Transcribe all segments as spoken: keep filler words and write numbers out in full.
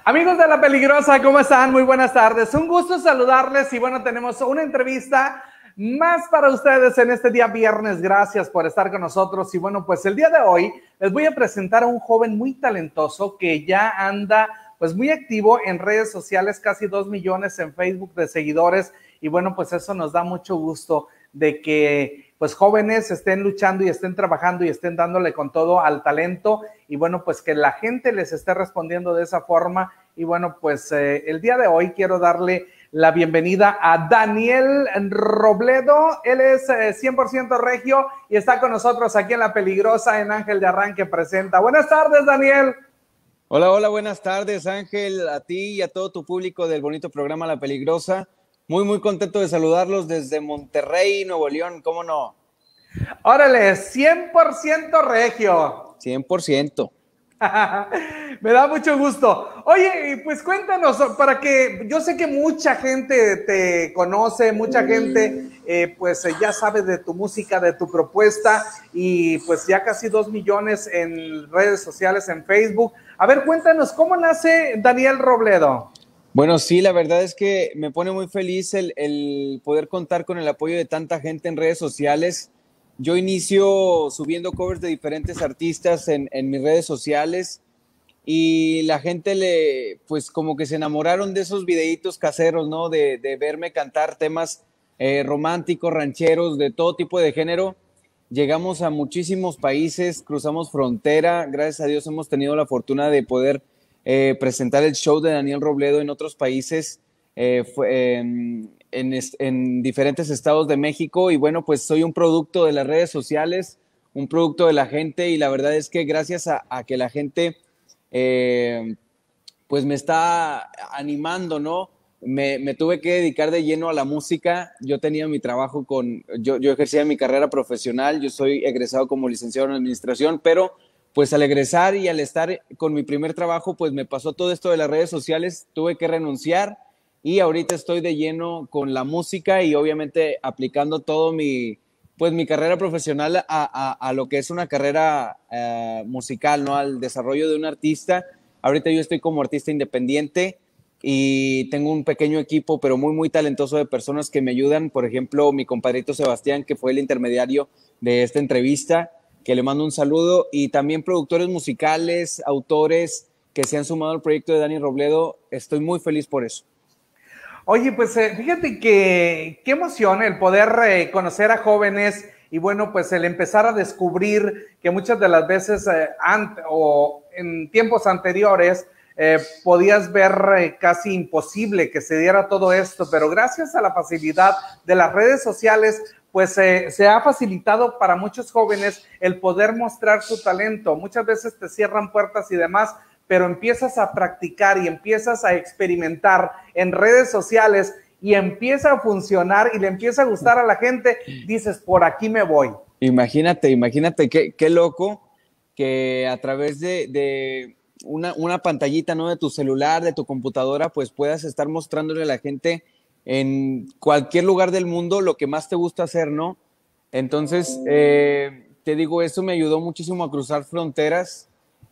Amigos de La Peligrosa, ¿cómo están? Muy buenas tardes. Un gusto saludarles y bueno, tenemos una entrevista más para ustedes en este día viernes. Gracias por estar con nosotros. Y bueno, pues el día de hoy les voy a presentar a un joven muy talentoso que ya anda pues muy activo en redes sociales, casi dos millones en Facebook de seguidores. Y bueno, pues eso nos da mucho gusto de que pues jóvenes estén luchando y estén trabajando y estén dándole con todo al talento y bueno, pues que la gente les esté respondiendo de esa forma. Y bueno, pues eh, el día de hoy quiero darle la bienvenida a Daniel Robledo. Él es eh, cien por ciento regio y está con nosotros aquí en La Peligrosa en Ángel de Arranque Presenta. Buenas tardes, Daniel. Hola, hola, buenas tardes, Ángel, a ti y a todo tu público del bonito programa La Peligrosa. Muy, muy contento de saludarlos desde Monterrey, Nuevo León, ¿cómo no? Órale, cien por ciento regio. cien por ciento. Me da mucho gusto. Oye, pues cuéntanos, para que yo sé que mucha gente te conoce, mucha gente eh, pues ya sabe de tu música, de tu propuesta y pues ya casi dos millones en redes sociales, en Facebook. A ver, cuéntanos, ¿cómo nace Daniel Robledo? Bueno, sí, la verdad es que me pone muy feliz el, el poder contar con el apoyo de tanta gente en redes sociales. Yo inicio subiendo covers de diferentes artistas en, en mis redes sociales y la gente le, pues como que se enamoraron de esos videitos caseros, ¿no? De, de verme cantar temas eh, románticos, rancheros, de todo tipo de género. Llegamos a muchísimos países, cruzamos frontera, gracias a Dios hemos tenido la fortuna de poder eh, presentar el show de Daniel Robledo en otros países, eh, fue, en, en, en diferentes estados de México y bueno, pues soy un producto de las redes sociales, un producto de la gente y la verdad es que gracias a, a que la gente eh, pues me está animando, ¿no? Me, me tuve que dedicar de lleno a la música. Yo tenía mi trabajo con, yo, yo ejercía mi carrera profesional, yo soy egresado como licenciado en administración, pero pues al egresar y al estar con mi primer trabajo, pues me pasó todo esto de las redes sociales, tuve que renunciar y ahorita estoy de lleno con la música y obviamente aplicando todo mi, pues mi carrera profesional a, a, a lo que es una carrera uh, musical, ¿no? Al desarrollo de un artista. Ahorita yo estoy como artista independiente y tengo un pequeño equipo, pero muy, muy talentoso de personas que me ayudan. Por ejemplo, mi compadrito Sebastián, que fue el intermediario de esta entrevista, que le mando un saludo, y también productores musicales, autores que se han sumado al proyecto de Dani Robledo. Estoy muy feliz por eso. Oye, pues eh, fíjate que qué emoción el poder eh, conocer a jóvenes y bueno, pues el empezar a descubrir que muchas de las veces eh, ant, o en tiempos anteriores eh, podías ver eh, casi imposible que se diera todo esto, pero gracias a la facilidad de las redes sociales, pues eh, se ha facilitado para muchos jóvenes el poder mostrar su talento. Muchas veces te cierran puertas y demás, pero empiezas a practicar y empiezas a experimentar en redes sociales y empieza a funcionar y le empieza a gustar a la gente, dices, por aquí me voy. Imagínate, imagínate qué, qué loco que a través de, de una, una pantallita, ¿no? De tu celular, de tu computadora, pues puedas estar mostrándole a la gente en cualquier lugar del mundo lo que más te gusta hacer, ¿no? Entonces, eh, te digo, eso me ayudó muchísimo a cruzar fronteras.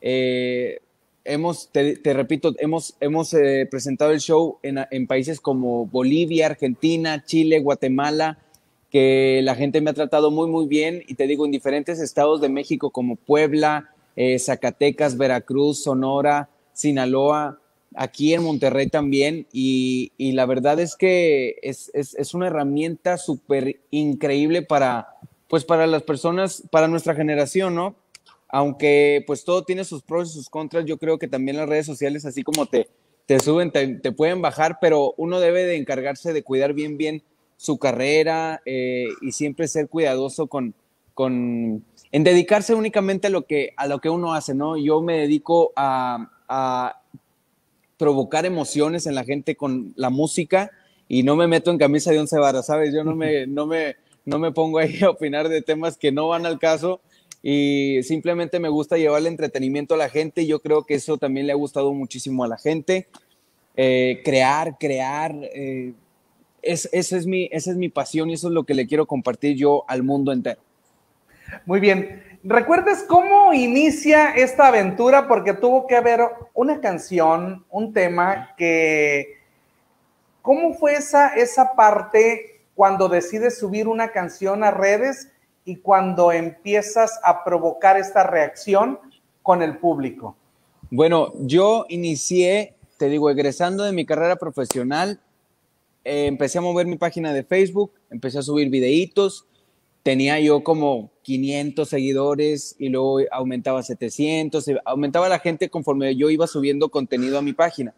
Eh, hemos, te, te repito, hemos, hemos eh, presentado el show en, en países como Bolivia, Argentina, Chile, Guatemala, que la gente me ha tratado muy, muy bien. Y te digo, en diferentes estados de México como Puebla, eh, Zacatecas, Veracruz, Sonora, Sinaloa, aquí en Monterrey también, y, y la verdad es que es, es, es una herramienta súper increíble para, pues para las personas, para nuestra generación, ¿no? Aunque pues todo tiene sus pros y sus contras, yo creo que también las redes sociales, así como te, te suben, te, te pueden bajar, pero uno debe de encargarse de cuidar bien, bien su carrera eh, y siempre ser cuidadoso con, con, en dedicarse únicamente a lo que, a lo que uno hace, ¿no? Yo me dedico a, a provocar emociones en la gente con la música y no me meto en camisa de once varas, ¿sabes? Yo no me, no me, no me pongo ahí a opinar de temas que no van al caso y simplemente me gusta llevarle entretenimiento a la gente y yo creo que eso también le ha gustado muchísimo a la gente. Eh, crear, crear, eh, es, esa, es mi, esa es mi pasión y eso es lo que le quiero compartir yo al mundo entero. Muy bien. ¿Recuerdas cómo inicia esta aventura? Porque tuvo que haber una canción, un tema que... ¿Cómo fue esa, esa parte cuando decides subir una canción a redes y cuando empiezas a provocar esta reacción con el público? Bueno, yo inicié, te digo, egresando de mi carrera profesional, eh, empecé a mover mi página de Facebook, empecé a subir videitos, tenía yo como quinientos seguidores y luego aumentaba a setecientos, aumentaba la gente conforme yo iba subiendo contenido a mi página.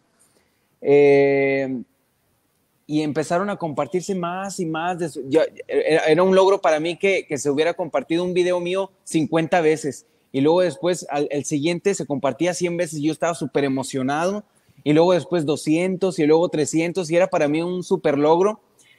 Eh, y empezaron a compartirse más y más. De su, yo, era, era un logro para mí que, que se hubiera compartido un video mío cincuenta veces y luego después al, el siguiente se compartía cien veces y yo estaba súper emocionado y luego después doscientos y luego trescientos y era para mí un súper logro.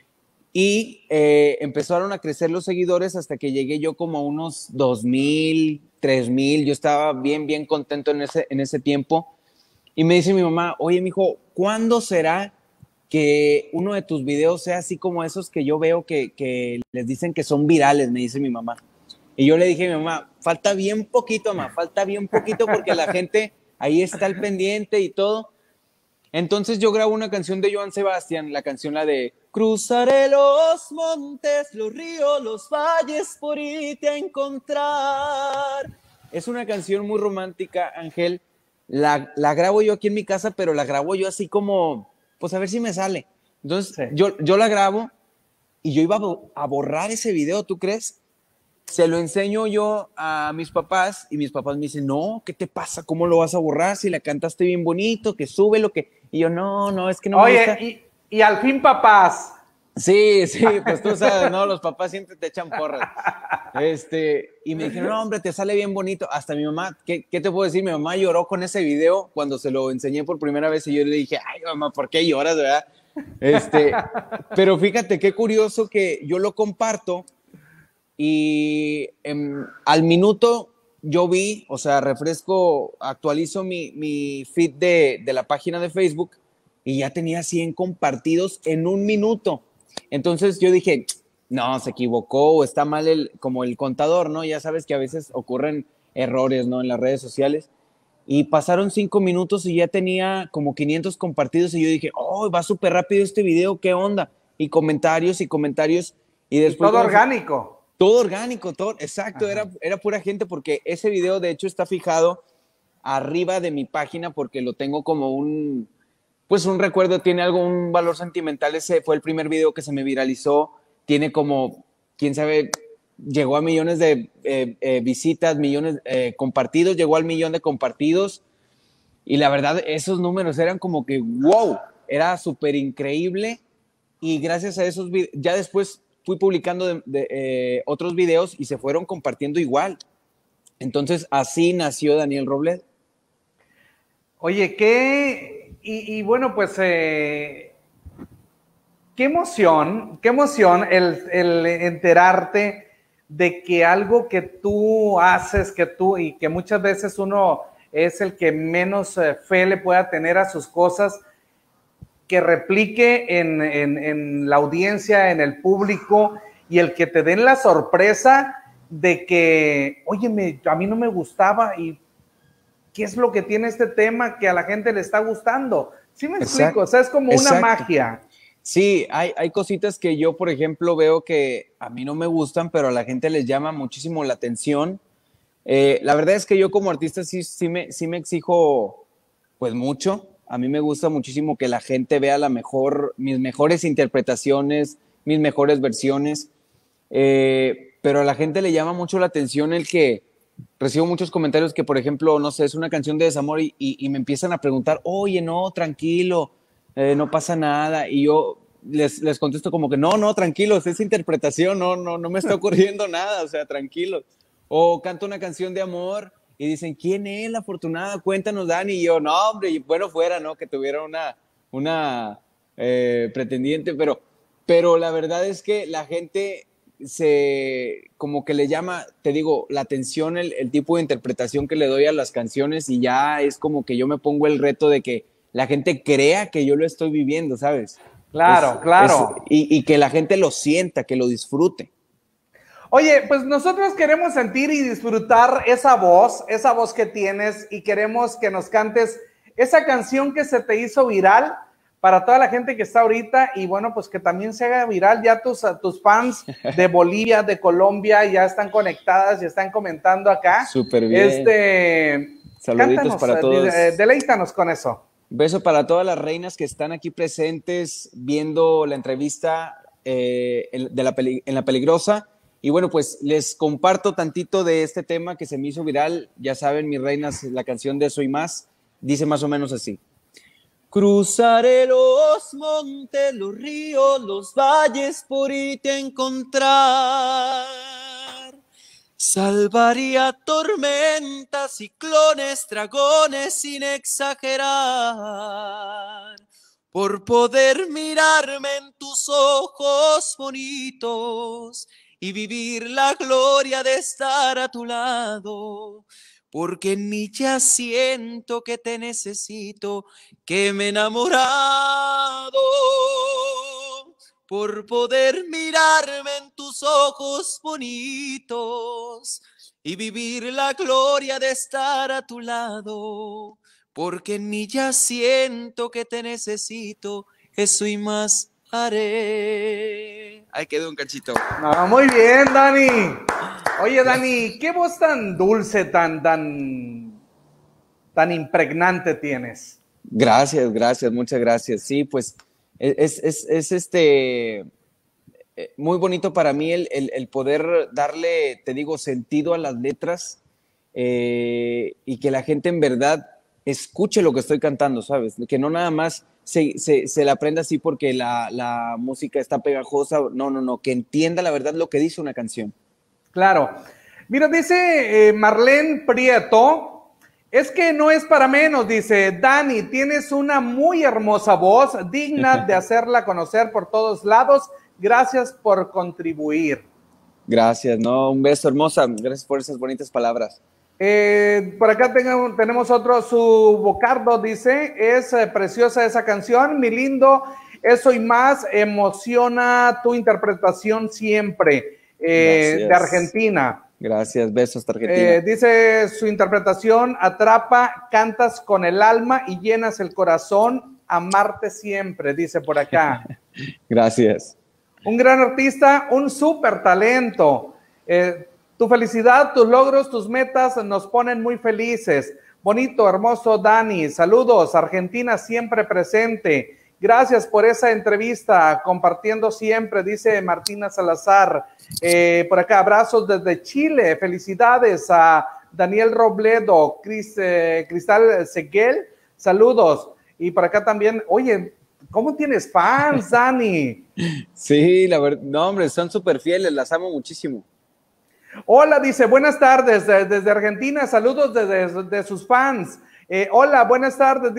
Y eh, empezaron a crecer los seguidores hasta que llegué yo como a unos dos mil, tres mil. Yo estaba bien, bien contento en ese, en ese tiempo. Y me dice mi mamá, oye, mijo, ¿cuándo será que uno de tus videos sea así como esos que yo veo que, que les dicen que son virales? Me dice mi mamá. Y yo le dije a mi mamá, falta bien poquito, mamá, falta bien poquito porque la gente ahí está al pendiente y todo. Entonces yo grabo una canción de Joan Sebastián, la canción la de cruzaré los montes, los ríos, los valles por irte a encontrar. Es una canción muy romántica, Ángel. La, la grabo yo aquí en mi casa, pero la grabo yo así como, pues a ver si me sale. Entonces sí. yo, yo la grabo y yo iba a borrar ese video, ¿tú crees? Se lo enseño yo a mis papás y mis papás me dicen, no, ¿qué te pasa? ¿Cómo lo vas a borrar? Si la cantaste bien bonito, que sube lo que... Y yo, no, no, es que no me Oye, gusta. Y, y al fin papás. Sí, sí, pues tú sabes, ¿no? Los papás siempre te echan porras. Este, y me dijeron, no, hombre, te sale bien bonito. Hasta mi mamá, ¿qué, ¿qué te puedo decir? Mi mamá lloró con ese video cuando se lo enseñé por primera vez y yo le dije, ay, mamá, ¿por qué lloras, verdad? Este, pero fíjate qué curioso que yo lo comparto y em, al minuto yo vi, o sea, refresco, actualizo mi, mi feed de, de la página de Facebook y ya tenía cien compartidos en un minuto. Entonces yo dije, no, se equivocó o está mal el, como el contador, ¿no? Ya sabes que a veces ocurren errores, ¿no? En las redes sociales. Y pasaron cinco minutos y ya tenía como quinientos compartidos y yo dije, oh, va súper rápido este video, ¿qué onda? Y comentarios y comentarios. Y después... Y todo orgánico. Todo orgánico, todo, exacto, era, era pura gente porque ese video de hecho está fijado arriba de mi página porque lo tengo como un, pues un recuerdo, tiene algún valor sentimental. Ese fue el primer video que se me viralizó, tiene como, quién sabe, llegó a millones de eh, eh, visitas, millones eh, compartidos, llegó al millón de compartidos y la verdad esos números eran como que wow, era súper increíble y gracias a esos videos, ya después fui publicando de, de, eh, otros videos y se fueron compartiendo igual. Entonces, así nació Daniel Robledo. Oye, qué... Y, y bueno, pues... Eh, qué emoción, qué emoción el, el enterarte de que algo que tú haces, que tú... Y que muchas veces uno es el que menos eh, fe le pueda tener a sus cosas, que replique en, en, en la audiencia, en el público, y el que te den la sorpresa de que, oye, me, a mí no me gustaba, y ¿qué es lo que tiene este tema que a la gente le está gustando? ¿Sí me explico? Exacto. O sea, es como Exacto. una magia. Sí, hay, hay cositas que yo, por ejemplo, veo que a mí no me gustan, pero a la gente les llama muchísimo la atención. Eh, la verdad es que yo como artista sí, sí, me, sí me exijo pues mucho. A mí me gusta muchísimo que la gente vea la mejor, mis mejores interpretaciones, mis mejores versiones, eh, pero a la gente le llama mucho la atención el que recibo muchos comentarios que, por ejemplo, no sé, es una canción de desamor y, y, y me empiezan a preguntar, oye, no, tranquilo, eh, no pasa nada, y yo les, les contesto como que no, no, tranquilos, es interpretación, no, no, no me está ocurriendo nada, o sea, tranquilos. O canto una canción de amor y dicen, ¿quién es la afortunada? Cuéntanos, Dani. Y yo, no, hombre, y bueno fuera, ¿no? Que tuviera una, una eh, pretendiente, pero, pero la verdad es que la gente se, como que le llama, te digo, la atención, el, el tipo de interpretación que le doy a las canciones y ya es como que yo me pongo el reto de que la gente crea que yo lo estoy viviendo, ¿sabes? Claro, es, claro. Es, y, y que la gente lo sienta, que lo disfrute. Oye, pues nosotros queremos sentir y disfrutar esa voz, esa voz que tienes y queremos que nos cantes esa canción que se te hizo viral para toda la gente que está ahorita y bueno, pues que también se haga viral. Ya tus, tus fans de Bolivia, de Colombia ya están conectadas y están comentando acá. Súper bien. Este, Saluditos cántanos, para todos. Eh, deleítanos con eso. Beso para todas las reinas que están aquí presentes viendo la entrevista eh, de la peli en La Peligrosa. Y bueno, pues les comparto tantito de este tema que se me hizo viral. Ya saben, mis reinas, la canción de Soy Más dice más o menos así. Cruzaré los montes, los ríos, los valles por irte a encontrar. Salvaría tormentas, ciclones, dragones sin exagerar. Por poder mirarme en tus ojos bonitos y vivir la gloria de estar a tu lado, porque en mí ya siento que te necesito, que me he enamorado, por poder mirarme en tus ojos bonitos y vivir la gloria de estar a tu lado, porque en mí ya siento que te necesito, eso y más haré. Ahí quedó un cachito. No, muy bien, Dani. Oye, Dani, ¿qué voz tan dulce, tan, tan, tan impregnante tienes? Gracias, gracias, muchas gracias. Sí, pues es, es, es este muy bonito para mí el, el, el poder darle, te digo, sentido a las letras eh, y que la gente en verdad escuche lo que estoy cantando, ¿sabes? Que no nada más se, se, se la aprenda así porque la, la música está pegajosa, no, no, no, que entienda la verdad lo que dice una canción. Claro. Mira, dice eh, Marlene Prieto, es que no es para menos, dice, Dani, tienes una muy hermosa voz, digna de hacerla conocer por todos lados, gracias por contribuir. Gracias, no, un beso hermosa, gracias por esas bonitas palabras. Eh, por acá tengo, tenemos otro, su Bocardo dice, es eh, preciosa esa canción, mi lindo, eso y más, emociona tu interpretación siempre, eh, de Argentina. Gracias, besos de Argentina. Eh, dice, su interpretación atrapa, cantas con el alma y llenas el corazón, amarte siempre, dice por acá. Gracias. Un gran artista, un súper talento. Eh, tu felicidad, tus logros, tus metas nos ponen muy felices. Bonito, hermoso Dani. Saludos, Argentina siempre presente. Gracias por esa entrevista, compartiendo siempre, dice Martina Salazar. Eh, por acá, abrazos desde Chile. Felicidades a Daniel Robledo, Chris, eh, Cristal Seguel. Saludos. Y por acá también, oye, ¿cómo tienes fans, Dani? Sí, la verdad, no, hombre, son súper fieles, las amo muchísimo. Hola, dice, buenas tardes desde, desde Argentina, saludos desde, desde sus fans. Eh, hola, buenas tardes,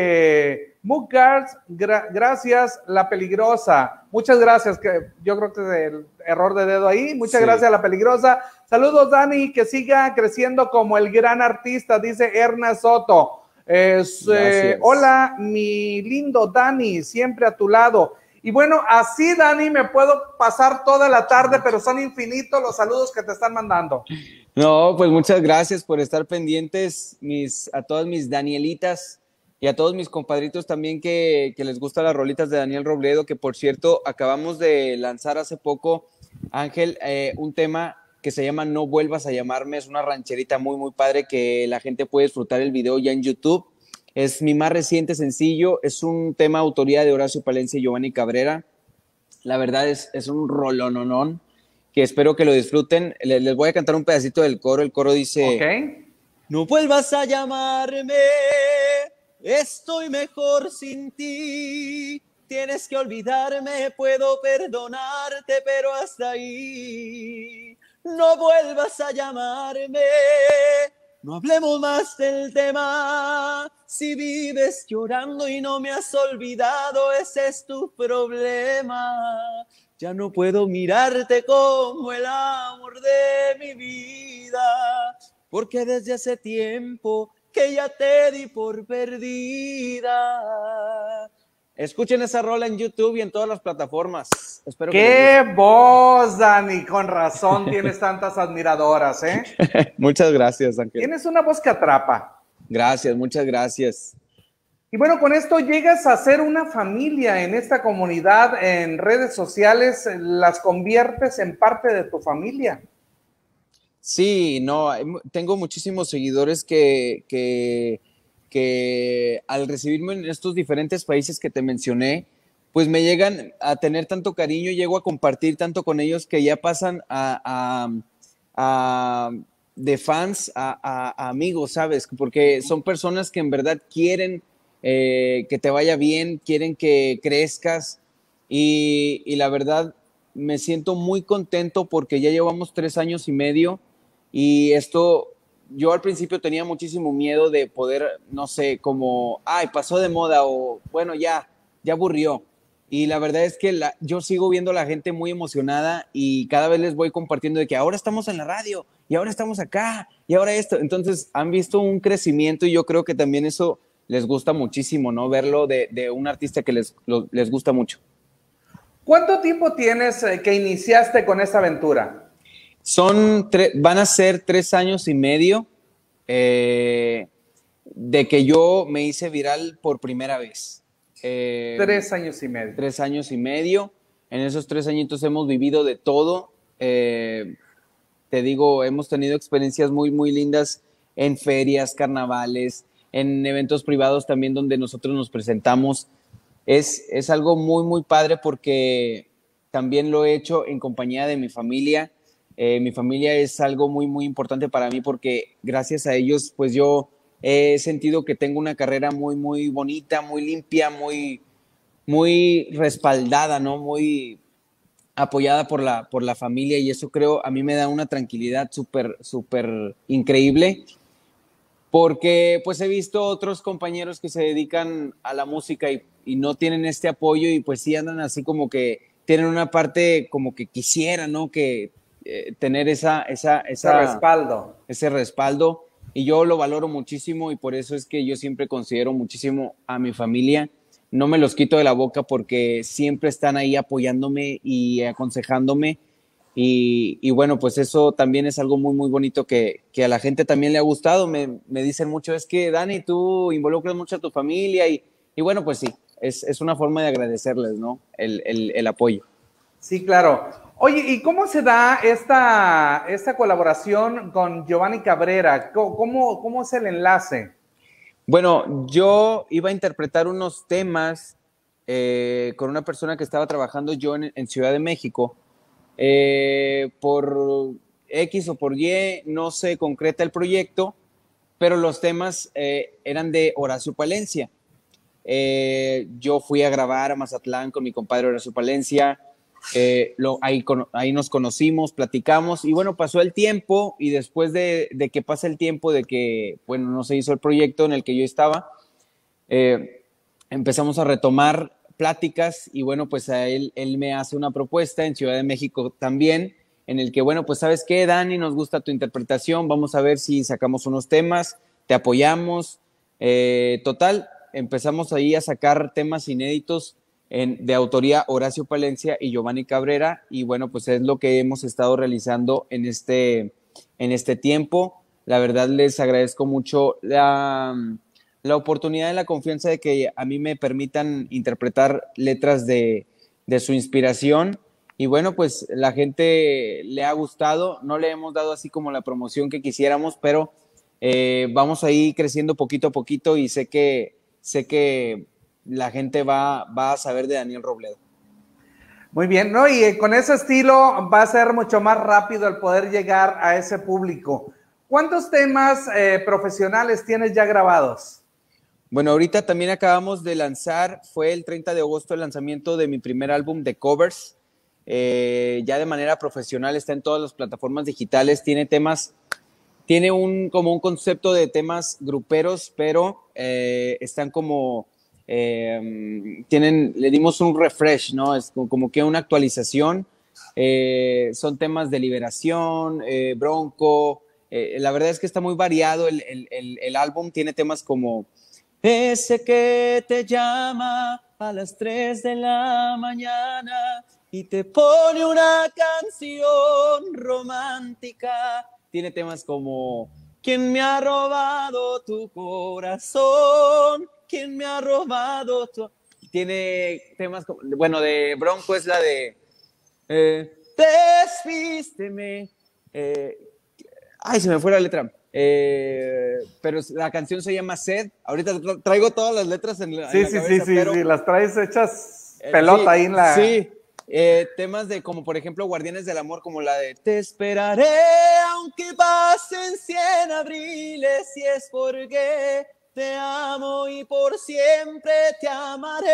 dice Mugars, gra gracias, La Peligrosa. Muchas gracias, que yo creo que es el error de dedo ahí. Muchas sí. gracias, La Peligrosa. Saludos, Dani, que siga creciendo como el gran artista, dice Erna Soto. Eh, eh, hola, mi lindo Dani, siempre a tu lado. Y bueno, así, Dani, me puedo pasar toda la tarde, pero son infinitos los saludos que te están mandando. No, pues muchas gracias por estar pendientes, mis, a todas mis Danielitas y a todos mis compadritos también que, que les gustan las rolitas de Daniel Robledo, que por cierto, acabamos de lanzar hace poco, Ángel, eh, un tema que se llama No Vuelvas a Llamarme, es una rancherita muy, muy padre que la gente puede disfrutar el video ya en YouTube. Es mi más reciente sencillo, es un tema autoría de Horacio Palencia y Giovanni Cabrera. La verdad es, es un rolononón que espero que lo disfruten. Les, les voy a cantar un pedacito del coro. El coro dice: okay. No vuelvas a llamarme, estoy mejor sin ti. Tienes que olvidarme, puedo perdonarte, pero hasta ahí. No vuelvas a llamarme, no hablemos más del tema. Si vives llorando y no me has olvidado, ese es tu problema. Ya no puedo mirarte como el amor de mi vida, porque desde hace tiempo que ya te di por perdida. Escuchen esa rola en YouTube y en todas las plataformas. Espero que ¡Qué voz, Dani! Con razón tienes tantas admiradoras, ¿eh? Muchas gracias, Ángel. Tienes una voz que atrapa. Gracias, muchas gracias. Y bueno, con esto llegas a ser una familia en esta comunidad, en redes sociales, las conviertes en parte de tu familia. Sí, no, tengo muchísimos seguidores que, que, que al recibirme en estos diferentes países que te mencioné, pues me llegan a tener tanto cariño, llego a compartir tanto con ellos que ya pasan a, a, a de fans a, a, a amigos, ¿sabes? Porque son personas que en verdad quieren eh, que te vaya bien, quieren que crezcas y, y la verdad me siento muy contento porque ya llevamos tres años y medio y esto, yo al principio tenía muchísimo miedo de poder, no sé, como, ay, pasó de moda o bueno, ya, ya aburrió. Y la verdad es que la, yo sigo viendo a la gente muy emocionada y cada vez les voy compartiendo de que ahora estamos en la radio y ahora estamos acá y ahora esto. Entonces han visto un crecimiento y yo creo que también eso les gusta muchísimo, ¿no? Verlo de, de un artista que les, lo, les gusta mucho. ¿Cuánto tiempo tienes que iniciaste con esta aventura? Son van a ser tres años y medio eh, de que yo me hice viral por primera vez. Eh, tres años y medio. Tres años y medio. En esos tres añitos hemos vivido de todo. Eh, te digo, hemos tenido experiencias muy, muy lindas en ferias, carnavales, en eventos privados también donde nosotros nos presentamos. Es, es algo muy, muy padre porque también lo he hecho en compañía de mi familia. Eh, mi familia es algo muy, muy importante para mí porque gracias a ellos, pues yo he sentido que tengo una carrera muy, muy bonita, muy limpia, muy, muy respaldada, ¿no? Muy apoyada por la, por la familia y eso creo a mí me da una tranquilidad súper, súper increíble porque pues he visto otros compañeros que se dedican a la música y, y no tienen este apoyo y pues sí andan así como que tienen una parte como que quisieran, ¿no? Que Eh, tener esa, esa, esa, ese respaldo. Ese respaldo y yo lo valoro muchísimo y por eso es que yo siempre considero muchísimo a mi familia. No me los quito de la boca porque siempre están ahí apoyándome y aconsejándome y, y bueno, pues eso también es algo muy, muy bonito que, que a la gente también le ha gustado. Me, me dicen mucho, es que Dani, tú involucras mucho a tu familia y, y bueno, pues sí, es, es una forma de agradecerles, ¿no? El, el, el apoyo. Sí, claro. Oye, ¿y cómo se da esta, esta colaboración con Giovanni Cabrera? ¿Cómo, cómo es el enlace? Bueno, yo iba a interpretar unos temas eh, con una persona que estaba trabajando yo en, en Ciudad de México. Eh, por X o por Y no se concreta el proyecto, pero los temas eh, eran de Horacio Palencia. Eh, yo fui a grabar a Mazatlán con mi compadre Horacio Palencia. Eh, lo, ahí, ahí nos conocimos, platicamos y bueno, pasó el tiempo y después de, de que pasa el tiempo de que, bueno, no se hizo el proyecto en el que yo estaba, eh, empezamos a retomar pláticas y bueno, pues a él, él me hace una propuesta en Ciudad de México también, en el que, bueno, pues ¿sabes qué, Dani? Nos gusta tu interpretación, vamos a ver si sacamos unos temas, te apoyamos, eh, total, empezamos ahí a sacar temas inéditos En, de autoría Horacio Palencia y Giovanni Cabrera y bueno, pues es lo que hemos estado realizando en este, en este tiempo. La verdad les agradezco mucho la, la oportunidad y la confianza de que a mí me permitan interpretar letras de, de su inspiración y bueno, pues la gente le ha gustado, no le hemos dado así como la promoción que quisiéramos, pero eh, vamos ahí creciendo poquito a poquito y sé que, sé que la gente va, va a saber de Daniel Robledo. Muy bien, ¿no? Y con ese estilo va a ser mucho más rápido el poder llegar a ese público. ¿Cuántos temas eh, profesionales tienes ya grabados? Bueno, ahorita también acabamos de lanzar, fue el treinta de agosto el lanzamiento de mi primer álbum de covers, eh, ya de manera profesional, está en todas las plataformas digitales, tiene temas, tiene un, como un concepto de temas gruperos, pero eh, están como... Eh, tienen, le dimos un refresh, ¿no? Es como que una actualización. Eh, son temas de liberación, eh, bronco. Eh, la verdad es que está muy variado el, el, el, el álbum. Tiene temas como ese que te llama a las tres de la mañana y te pone una canción romántica. Tiene temas como ¿quién me ha robado tu corazón? ¿Quién me ha robado tu...? Tiene temas como, bueno, de Bronco es la de eh, Desvísteme. Eh, ay, se me fue la letra. Eh, pero la canción se llama Sed. Ahorita traigo todas las letras en la, sí, en la sí, cabeza. Sí, sí, pero, sí, las traes hechas eh, pelota sí, ahí en la... Sí, eh, temas de como por ejemplo Guardianes del Amor, como la de Te esperaré aunque pasen cien abriles, si es porque te amo y por siempre te amaré.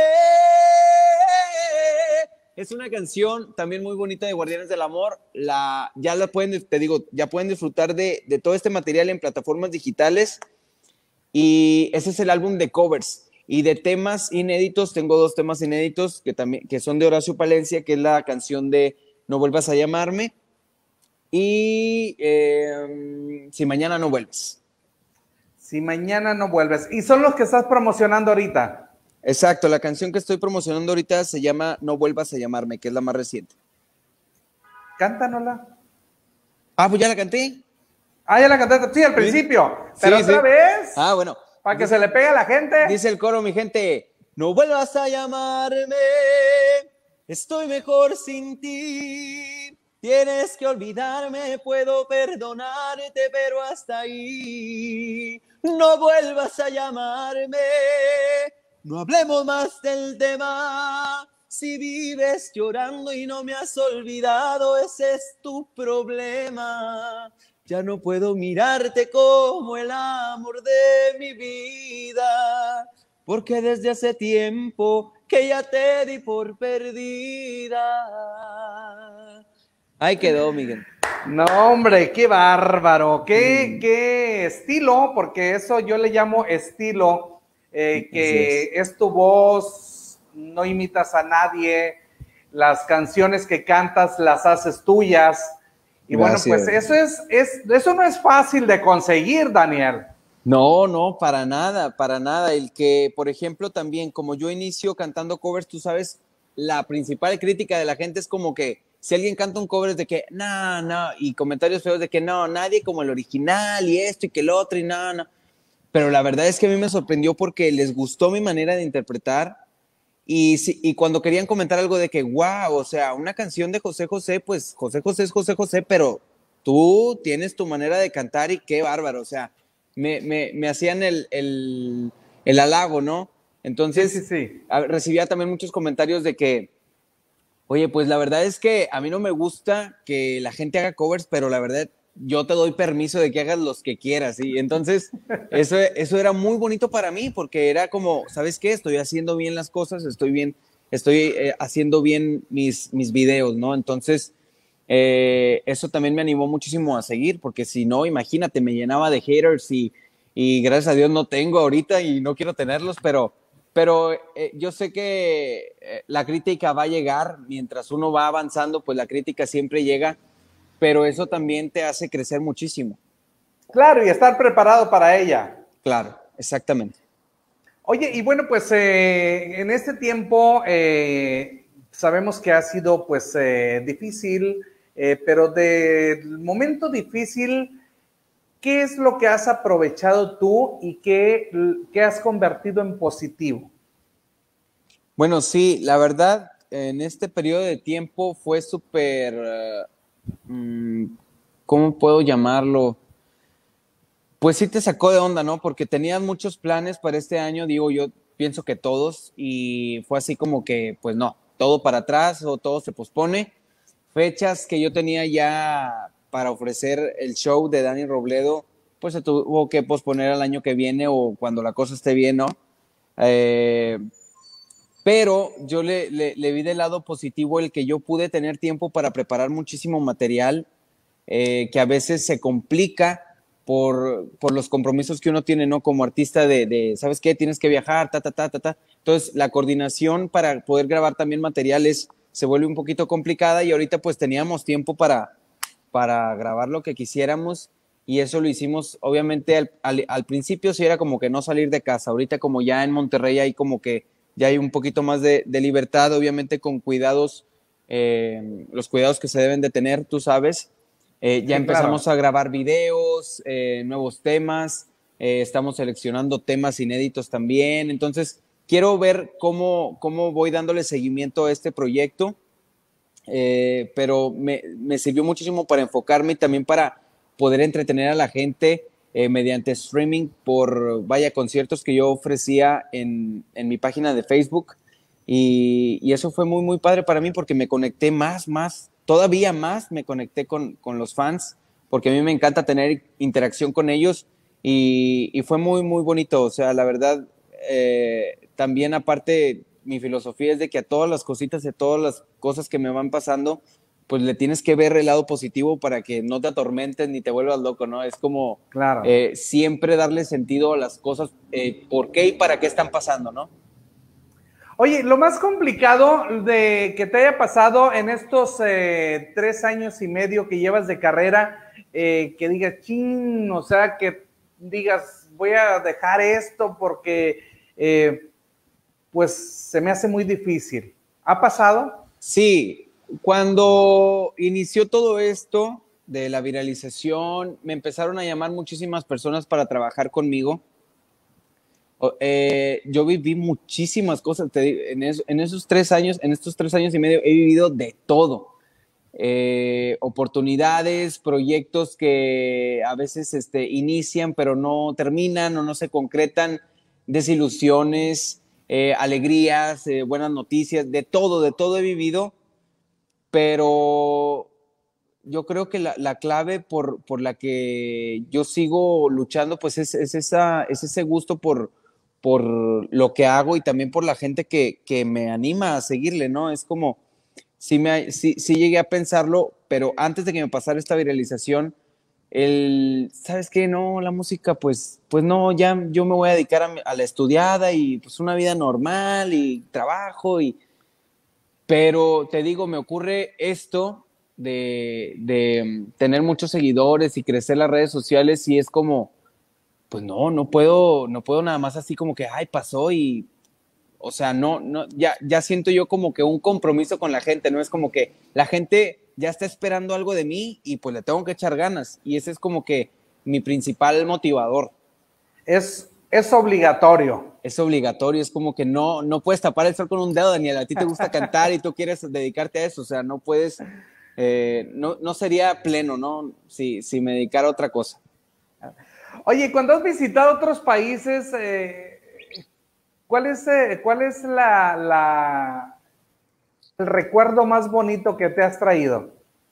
Es una canción también muy bonita de Guardianes del Amor. La, ya la pueden, te digo, ya pueden disfrutar de, de todo este material en plataformas digitales. Y ese es el álbum de covers. Y de temas inéditos, tengo dos temas inéditos que, también, que son de Horacio Palencia, que es la canción de No vuelvas a llamarme y eh, Si mañana no vuelves. Si mañana no vuelves. ¿Y son los que estás promocionando ahorita? Exacto, la canción que estoy promocionando ahorita se llama No vuelvas a llamarme, que es la más reciente. Cántanosla. Ah, pues ya la canté. Ah, ya la cantaste, sí, al ¿Sí? principio. Pero sí, otra sí. vez. Ah, bueno. Para que dice, se le pegue a la gente. Dice el coro, mi gente, no vuelvas a llamarme, estoy mejor sin ti. Tienes que olvidarme, puedo perdonarte, pero hasta ahí. No vuelvas a llamarme, no hablemos más del tema. Si vives llorando y no me has olvidado, ese es tu problema. Ya no puedo mirarte como el amor de mi vida, porque desde hace tiempo que ya te di por perdida. Ahí quedó, Miguel. No, hombre, qué bárbaro, qué, mm. qué estilo, porque eso yo le llamo estilo, eh, que es. es tu voz, no imitas a nadie, las canciones que cantas las haces tuyas. Y Gracias. Bueno, pues eso, es, es, eso no es fácil de conseguir, Daniel. No, no, para nada, para nada. El que, por ejemplo, también, como yo inicio cantando covers, tú sabes, la principal crítica de la gente es como que si alguien canta un cover es de que, no, no, y comentarios feos de que no, nadie como el original y esto y que el otro y no, no. Pero la verdad es que a mí me sorprendió porque les gustó mi manera de interpretar. Y, y cuando querían comentar algo de que, wow, o sea, una canción de José José, pues José José es José José, pero tú tienes tu manera de cantar y qué bárbaro, o sea, me, me, me hacían el, el, el halago, ¿no? Entonces, sí, sí, sí. A, recibía también muchos comentarios de que, oye, pues la verdad es que a mí no me gusta que la gente haga covers, pero la verdad yo te doy permiso de que hagas los que quieras, y entonces eso, eso era muy bonito para mí, porque era como, ¿sabes qué? Estoy haciendo bien las cosas, estoy bien, estoy eh, haciendo bien mis, mis videos, ¿no? Entonces, eh, eso también me animó muchísimo a seguir, porque si no, imagínate, me llenaba de haters y, y gracias a Dios no tengo ahorita y no quiero tenerlos, pero, pero eh, yo sé que eh, la crítica va a llegar, mientras uno va avanzando, pues la crítica siempre llega, pero eso también te hace crecer muchísimo. Claro, y estar preparado para ella. Claro, exactamente. Oye, y bueno, pues eh, en este tiempo eh, sabemos que ha sido pues eh, difícil, eh, pero del momento difícil, ¿qué es lo que has aprovechado tú y qué, qué has convertido en positivo? Bueno, sí, la verdad, en este periodo de tiempo fue súper... Uh, ¿cómo puedo llamarlo? Pues sí te sacó de onda, ¿no? Porque tenías muchos planes para este año, digo, yo pienso que todos, y fue así como que, pues no, todo para atrás o todo se pospone. Fechas que yo tenía ya para ofrecer el show de Dani Robledo, pues se tuvo que posponer al año que viene o cuando la cosa esté bien, ¿no? Eh, pero yo le, le, le vi del lado positivo el que yo pude tener tiempo para preparar muchísimo material, eh, que a veces se complica por, por los compromisos que uno tiene, ¿no? Como artista de, de, ¿sabes qué? Tienes que viajar, ta, ta, ta, ta, ta. Entonces, la coordinación para poder grabar también materiales se vuelve un poquito complicada y ahorita pues teníamos tiempo para, para grabar lo que quisiéramos y eso lo hicimos, obviamente, al, al, al principio sí era como que no salir de casa. Ahorita como ya en Monterrey hay como que ya hay un poquito más de, de libertad, obviamente con cuidados, eh, los cuidados que se deben de tener, tú sabes. Eh, ya Sí, empezamos claro. a grabar videos, eh, nuevos temas, eh, estamos seleccionando temas inéditos también, entonces quiero ver cómo, cómo voy dándole seguimiento a este proyecto, eh, pero me, me sirvió muchísimo para enfocarme y también para poder entretener a la gente eh, mediante streaming por, vaya, conciertos que yo ofrecía en, en mi página de Facebook. Y, y eso fue muy, muy padre para mí porque me conecté más, más, todavía más me conecté con, con los fans, porque a mí me encanta tener interacción con ellos y, y fue muy, muy bonito. O sea, la verdad, eh, también aparte, mi filosofía es de que a todas las cositas y a todas las cosas que me van pasando, pues le tienes que ver el lado positivo para que no te atormentes ni te vuelvas loco, ¿no? Es como Claro. eh, siempre darle sentido a las cosas, eh, por qué y para qué están pasando, ¿no? Oye, lo más complicado de que te haya pasado en estos eh, tres años y medio que llevas de carrera, eh, que digas, chin, o sea, que digas, voy a dejar esto porque eh, pues se me hace muy difícil. ¿Ha pasado? Sí, cuando inició todo esto de la viralización, me empezaron a llamar muchísimas personas para trabajar conmigo. Eh, yo viví muchísimas cosas, te, en, eso, en, esos tres años, en estos tres años y medio he vivido de todo. Eh, oportunidades, proyectos que a veces este, inician pero no terminan o no se concretan, desilusiones, eh, alegrías, eh, buenas noticias, de todo, de todo he vivido, pero yo creo que la, la clave por, por, la que yo sigo luchando pues es, es, esa, es ese gusto por, por lo que hago y también por la gente que, que me anima a seguirle, ¿no? Es como, sí, me, sí, sí llegué a pensarlo, pero antes de que me pasara esta viralización, el, ¿sabes qué? No, la música, pues, pues no, ya yo me voy a dedicar a, a la estudiada y pues una vida normal y trabajo y... Pero te digo, me ocurre esto de, de tener muchos seguidores y crecer las redes sociales y es como, pues no, no puedo, no puedo nada más así como que, ay, pasó y, o sea, no, no, ya, ya siento yo como que un compromiso con la gente, ¿no? Es como que la gente ya está esperando algo de mí y pues le tengo que echar ganas y ese es como que mi principal motivador. Es, es obligatorio. Es obligatorio, es como que no, no puedes tapar el sol con un dedo, Daniel. A ti te gusta cantar y tú quieres dedicarte a eso, o sea, no puedes, eh, no, no sería pleno, ¿no? Si, si me dedicara a otra cosa. Oye, cuando has visitado otros países, eh, ¿cuál es, eh, cuál es la, la, el recuerdo más bonito que te has traído?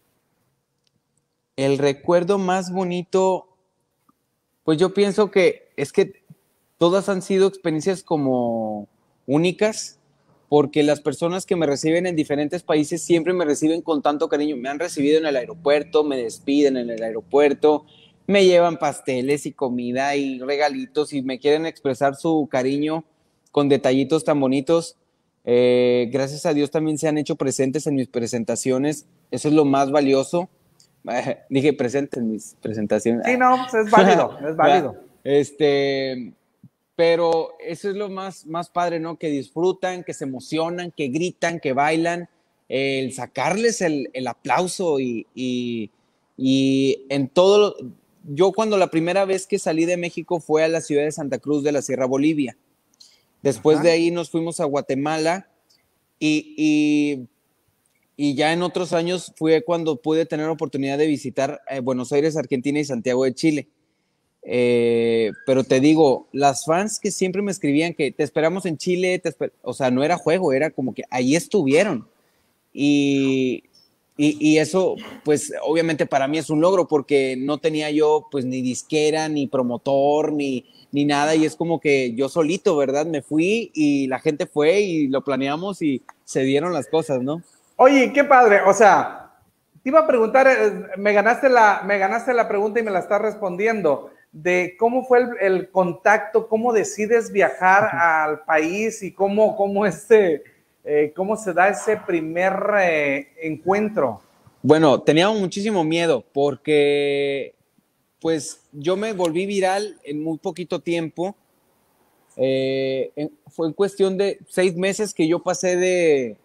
El recuerdo más bonito, pues yo pienso que es que todas han sido experiencias como únicas, porque las personas que me reciben en diferentes países siempre me reciben con tanto cariño. Me han recibido en el aeropuerto, me despiden en el aeropuerto, me llevan pasteles y comida y regalitos y me quieren expresar su cariño con detallitos tan bonitos. Eh, gracias a Dios también se han hecho presentes en mis presentaciones. Eso es lo más valioso. Eh, dije presentes en mis presentaciones. Sí, no, pues es válido, es válido. Este, pero eso es lo más, más padre, ¿no? Que disfrutan, que se emocionan, que gritan, que bailan, el sacarles el, el aplauso y, y, y en todo, yo cuando la primera vez que salí de México fue a la ciudad de Santa Cruz de la Sierra Bolivia. Después Ajá. de ahí nos fuimos a Guatemala y, y, y ya en otros años fue cuando pude tener oportunidad de visitar eh, Buenos Aires, Argentina y Santiago de Chile. Eh, pero te digo, las fans que siempre me escribían que te esperamos en Chile, te esper o sea, no era juego, era como que ahí estuvieron. Y, y, y, eso, pues obviamente para mí es un logro porque no tenía yo pues ni disquera, ni promotor, ni, ni nada. Y es como que yo solito, ¿verdad? Me fui y la gente fue y lo planeamos y se dieron las cosas, ¿no? Oye, qué padre, o sea, te iba a preguntar, eh, me ganaste la, me ganaste la pregunta y me la estás respondiendo, de cómo fue el, el contacto, cómo decides viajar uh-huh. al país y cómo, cómo, este, eh, cómo se da ese primer eh, encuentro. Bueno, teníamos muchísimo miedo porque pues yo me volví viral en muy poquito tiempo. Eh, en- fue en cuestión de seis meses que yo pasé de,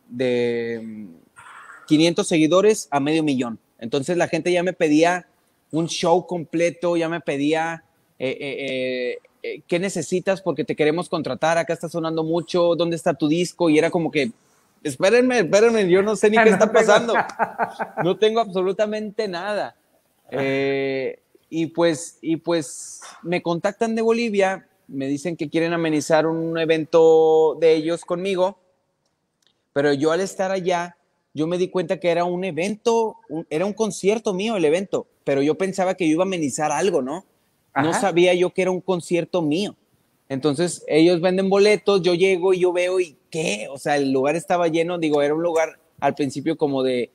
de mm, quinientos seguidores a medio millón. Entonces la gente ya me pedía un show completo, ya me pedía eh, eh, eh, qué necesitas porque te queremos contratar, acá está sonando mucho, ¿dónde está tu disco? Y era como que, espérenme, espérenme, yo no sé ni qué No está tengo pasando, nada. no tengo absolutamente nada. Eh, y, pues, y pues me contactan de Bolivia, me dicen que quieren amenizar un evento de ellos conmigo, pero yo al estar allá, yo me di cuenta que era un evento, un, era un concierto mío el evento, pero yo pensaba que yo iba a amenizar algo, ¿no? No Ajá. sabía yo que era un concierto mío. Entonces ellos venden boletos, yo llego y yo veo y ¿qué? O sea, el lugar estaba lleno, digo, era un lugar al principio como de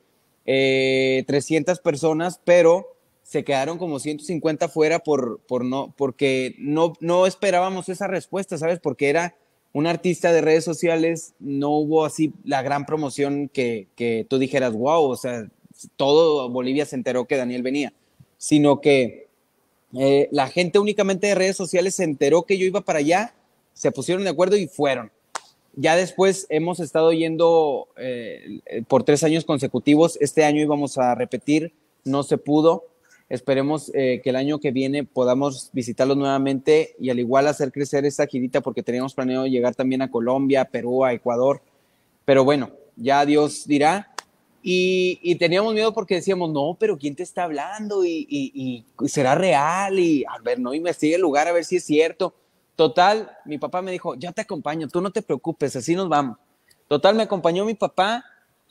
eh, trescientas personas, pero se quedaron como ciento cincuenta fuera por, por no, porque no, no esperábamos esa respuesta, ¿sabes? Porque era un artista de redes sociales, no hubo así la gran promoción que, que tú dijeras, wow, o sea, todo Bolivia se enteró que Daniel venía, sino que eh, la gente únicamente de redes sociales se enteró que yo iba para allá, se pusieron de acuerdo y fueron. Ya después hemos estado yendo eh, por tres años consecutivos. Este año íbamos a repetir, no se pudo. Esperemos eh, que el año que viene podamos visitarlos nuevamente y al igual hacer crecer esta girita porque teníamos planeado llegar también a Colombia, Perú, a Ecuador. Pero bueno, ya Dios dirá. Y, y teníamos miedo porque decíamos, no, pero ¿quién te está hablando? Y, y, y será real. Y a ver, no investigue el lugar a ver si es cierto. Total, mi papá me dijo, ya te acompaño, tú no te preocupes, así nos vamos. Total, me acompañó mi papá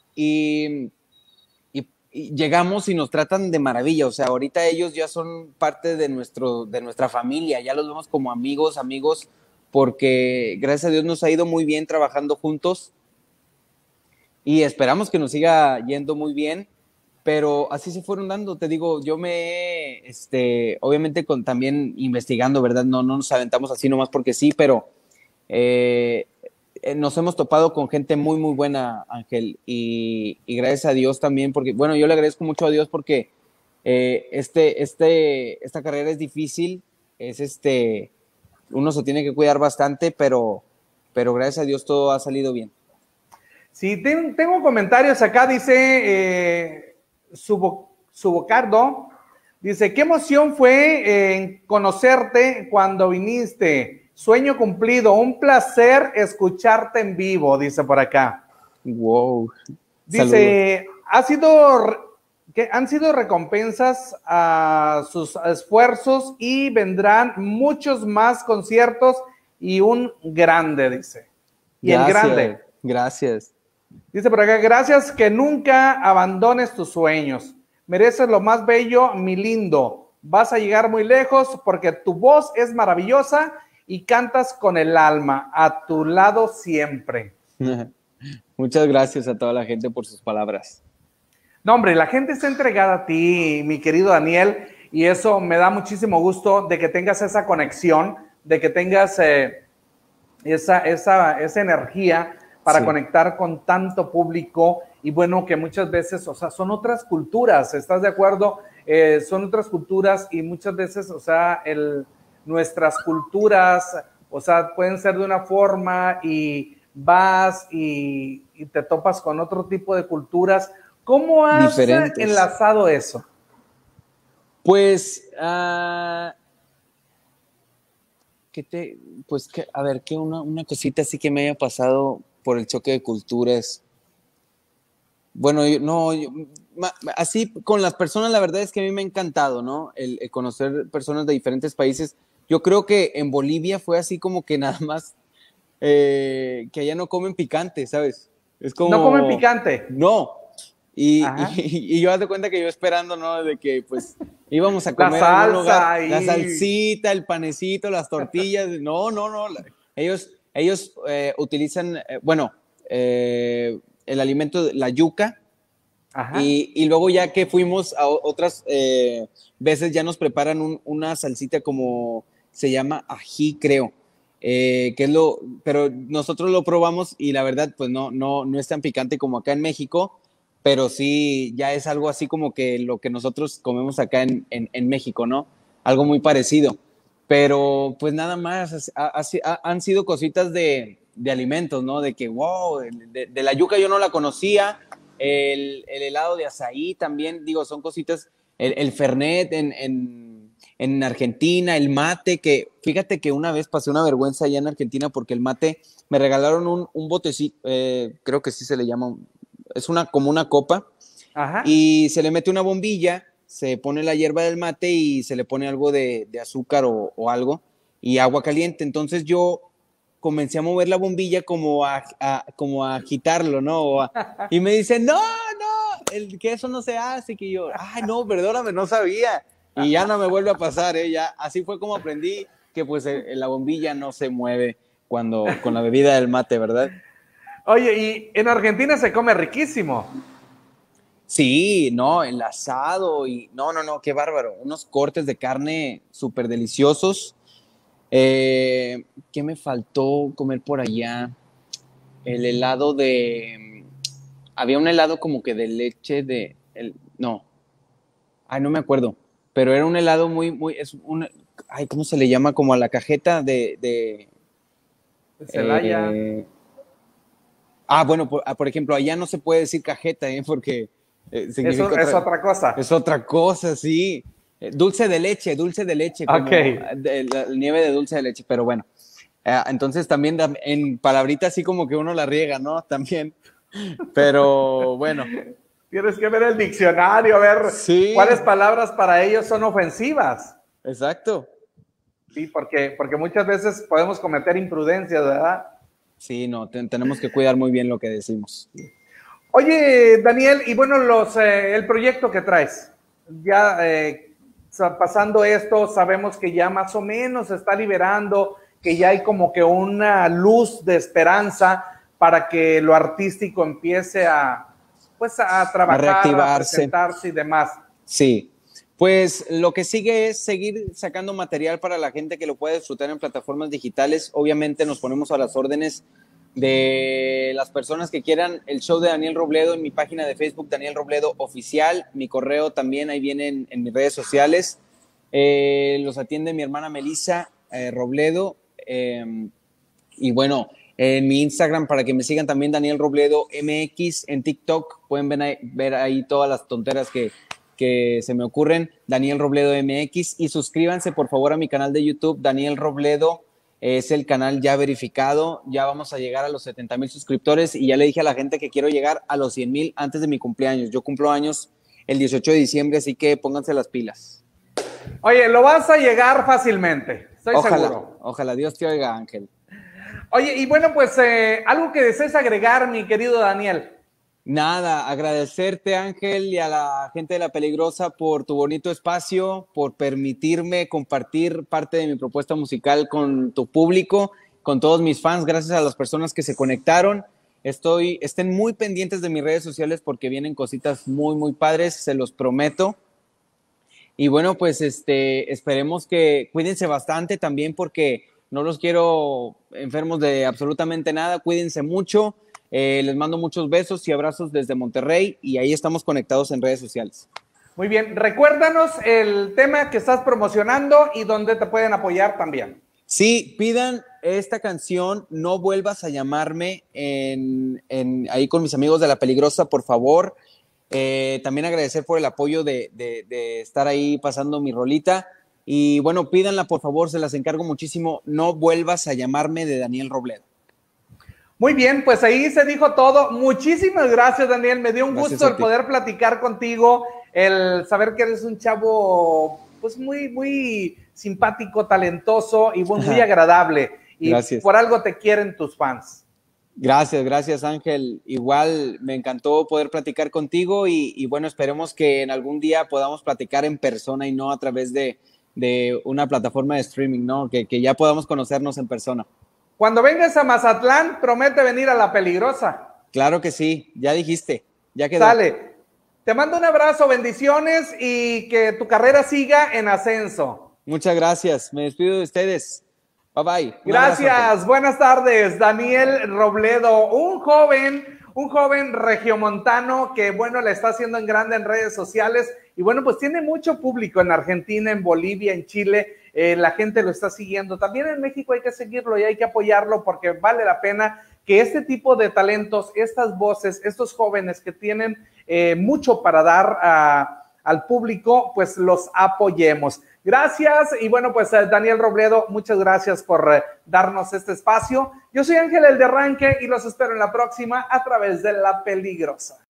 y, y, y llegamos y nos tratan de maravilla. O sea, ahorita ellos ya son parte de, nuestro, de nuestra familia, ya los vemos como amigos, amigos, porque gracias a Dios nos ha ido muy bien trabajando juntos y esperamos que nos siga yendo muy bien, pero así se fueron dando, te digo, yo me, este, obviamente con también investigando, ¿verdad? No, no nos aventamos así nomás porque sí, pero eh, eh, nos hemos topado con gente muy, muy buena, Ángel, y, y gracias a Dios también, porque, bueno, yo le agradezco mucho a Dios porque eh, este, este, esta carrera es difícil, es este, uno se tiene que cuidar bastante, pero, pero gracias a Dios todo ha salido bien. Sí, ten- tengo comentarios acá, dice eh, Subo- Subocardo, dice, qué emoción fue eh, conocerte cuando viniste, sueño cumplido, un placer escucharte en vivo, dice por acá. Wow, saludos. Dice, ha sido, que han sido recompensas a sus esfuerzos y vendrán muchos más conciertos y un grande, dice. Y en grande. Gracias, gracias. Dice por acá, gracias que nunca abandones tus sueños. Mereces lo más bello, mi lindo. Vas a llegar muy lejos porque tu voz es maravillosa y cantas con el alma, a tu lado siempre. Muchas gracias a toda la gente por sus palabras. No, hombre, la gente está entregada a ti, mi querido Daniel, y eso me da muchísimo gusto de que tengas esa conexión, de que tengas eh, esa, esa, esa energía para Sí, conectar con tanto público y bueno, que muchas veces, o sea, son otras culturas, ¿estás de acuerdo? Eh, son otras culturas y muchas veces, o sea, el, nuestras culturas, o sea, pueden ser de una forma y vas y, y te topas con otro tipo de culturas. ¿Cómo has eh, diferentes. enlazado eso? Pues, uh, ¿qué te, pues, que, a ver, que una, una cosita así que me haya pasado por el choque de culturas. Bueno, yo, no, yo, ma, así con las personas, la verdad es que a mí me ha encantado, ¿no? El, el conocer personas de diferentes países. Yo creo que en Bolivia fue así como que nada más eh, que allá no comen picante, ¿sabes? Es ¿No comen como, picante? no. Y, Ajá. y, y yo haz de cuenta que yo esperando, ¿no? De que pues íbamos a La comer a algún lugar, salsa la y... salsita, el panecito, las tortillas. No, no, no. la- ellos ellos eh, utilizan, eh, bueno, eh, el alimento, la yuca, Ajá. y, y luego ya que fuimos a o- otras eh, veces ya nos preparan un- una salsita como se llama ají, creo. Eh, que es lo, pero nosotros lo probamos y la verdad, pues no, no, no es tan picante como acá en México, pero sí ya es algo así como que lo que nosotros comemos acá en, en, en México, ¿no? Algo muy parecido. pero pues nada más, ha, ha, ha, han sido cositas de, de alimentos, ¿no? De que, wow, de, de la yuca yo no la conocía, el, el helado de azaí también, digo, son cositas, el, el fernet en, en, en Argentina, el mate, que fíjate que una vez pasé una vergüenza allá en Argentina porque el mate, me regalaron un, un botecito, eh, creo que sí se le llama, es una, como una copa, Ajá. Y se le mete una bombilla, se pone la hierba del mate y se le pone algo de, de azúcar o, o algo y agua caliente. Entonces yo comencé a mover la bombilla como a, a como a agitarlo, ¿no? A, y me dice, no, no, el, que eso no se hace. Que yo, ay, no, perdóname, no sabía. Y ya no me vuelve a pasar, ¿eh? Ya, así fue como aprendí que pues el, la bombilla no se mueve cuando, con la bebida del mate, ¿verdad? Oye, y en Argentina se come riquísimo. Sí, no, el asado y no, no, no, qué bárbaro. Unos cortes de carne súper deliciosos. Eh, ¿Qué me faltó comer por allá? El helado de... Había un helado como que de leche de... El, no, ay, no me acuerdo. Pero era un helado muy, muy... Es un, ay, ¿cómo se le llama? Como a la cajeta de... de Celaya. eh, ah, bueno, por, por ejemplo, allá no se puede decir cajeta, ¿eh? Porque... Eh, Eso otra, es otra cosa. Es otra cosa, sí. Eh, dulce de leche, dulce de leche, como Okay. de, la, nieve de dulce de leche, pero bueno. Eh, entonces también en palabritas así como que uno la riega, ¿no? También. Pero bueno. Tienes que ver el diccionario, a ver sí. cuáles palabras para ellos son ofensivas. Exacto. Sí, porque, porque muchas veces podemos cometer imprudencias, ¿verdad? Sí, no, te, tenemos que cuidar muy bien lo que decimos. Oye, Daniel, y bueno, los, eh, el proyecto que traes, ya eh, pasando esto, sabemos que ya más o menos se está liberando, que ya hay como que una luz de esperanza para que lo artístico empiece a, pues, a trabajar, a reactivarse, a presentarse y demás. Sí, pues lo que sigue es seguir sacando material para la gente que lo pueda disfrutar en plataformas digitales. Obviamente nos ponemos a las órdenes de las personas que quieran el show de Daniel Robledo en mi página de Facebook, Daniel Robledo Oficial, mi correo también ahí viene en, en mis redes sociales, eh, los atiende mi hermana Melissa eh, Robledo, eh, y bueno, en mi Instagram para que me sigan también Daniel Robledo M X, en TikTok pueden ver ahí, ver ahí todas las tonteras que, que se me ocurren, Daniel Robledo M X, y suscríbanse por favor a mi canal de YouTube, Daniel Robledo. Es el canal ya verificado, ya vamos a llegar a los setenta mil suscriptores y ya le dije a la gente que quiero llegar a los cien mil antes de mi cumpleaños. Yo cumplo años el dieciocho de diciembre, así que pónganse las pilas. Oye, lo vas a llegar fácilmente, estoy ojalá, seguro. Ojalá, Dios te oiga, Ángel. Oye, y bueno, pues eh, algo que desees agregar, mi querido Daniel. Nada, agradecerte, Ángel, y a la gente de La Peligrosa por tu bonito espacio, por permitirme compartir parte de mi propuesta musical con tu público, con todos mis fans, gracias a las personas que se conectaron. Estoy, estén muy pendientes de mis redes sociales porque vienen cositas muy, muy padres, se los prometo. Y bueno, pues este, esperemos que cuídense bastante también porque no los quiero enfermos de absolutamente nada, cuídense mucho. Eh, les mando muchos besos y abrazos desde Monterrey y ahí estamos conectados en redes sociales. Muy bien, recuérdanos el tema que estás promocionando y dónde te pueden apoyar también. Sí, pidan esta canción, No Vuelvas a Llamarme, en, en, ahí con mis amigos de La Peligrosa, por favor. Eh, también agradecer por el apoyo de, de, de estar ahí pasando mi rolita. Y bueno, pídanla, por favor, se las encargo muchísimo. No Vuelvas a Llamarme, de Daniel Robledo. Muy bien, pues ahí se dijo todo. Muchísimas gracias, Daniel. Me dio un Gracias gusto el poder platicar contigo, el saber que eres un chavo pues muy, muy simpático, talentoso y muy, muy agradable. Y gracias. Por algo te quieren tus fans. Gracias, gracias, Ángel. Igual me encantó poder platicar contigo y, y bueno, esperemos que en algún día podamos platicar en persona y no a través de, de una plataforma de streaming, ¿no? Que, que ya podamos conocernos en persona. Cuando vengas a Mazatlán, promete venir a La Peligrosa. Claro que sí, ya dijiste, ya quedó. Sale. Te mando un abrazo, bendiciones y que tu carrera siga en ascenso. Muchas gracias, me despido de ustedes. Bye bye. Un gracias, abrazo. Buenas tardes, Daniel Robledo, un joven, un joven regiomontano que bueno, le está haciendo en grande en redes sociales y bueno, pues tiene mucho público en Argentina, en Bolivia, en Chile. eh, la gente lo está siguiendo. También en México hay que seguirlo y hay que apoyarlo porque vale la pena que este tipo de talentos, estas voces, estos jóvenes que tienen eh, mucho para dar a, al público, pues los apoyemos. Gracias y bueno, pues Daniel Robledo, muchas gracias por eh, darnos este espacio. Yo soy Ángel el de Arranque y los espero en la próxima a través de La Peligrosa.